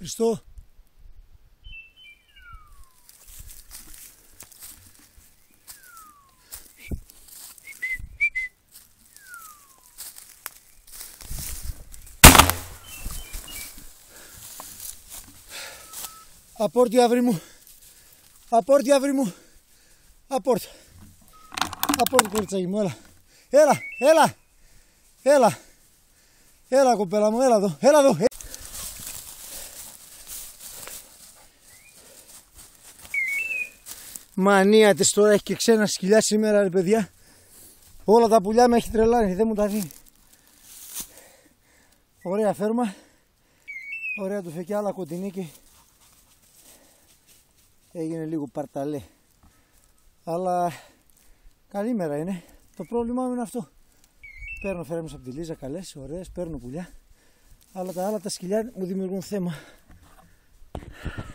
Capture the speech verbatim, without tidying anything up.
Χριστό. Απόρτι αύρη μου. Απόρτι αύρη μου. Απόρτι. Απόρτι κοριτσάκι μου, έλα. Έλα, έλα. Έλα. Έλα κοπέλα μου, έλα εδώ. Έλα εδώ. Μανία της τώρα, έχει και ξένα σκυλιά σήμερα ρε παιδιά. Όλα τα πουλιά με έχει τρελάνει, δεν μου τα δίνει. Ωραία φέρμα. Ωραία του φεκιά, άλλα κοντινίκι. Έγινε λίγο παρταλέ. Αλλά καλή μέρα είναι. Το πρόβλημά μου είναι αυτό. Παίρνω φέρμες από τη Λίζα καλές, ωραίες, παίρνω πουλιά. Αλλά τα άλλα τα σκυλιά μου δημιουργούν θέμα.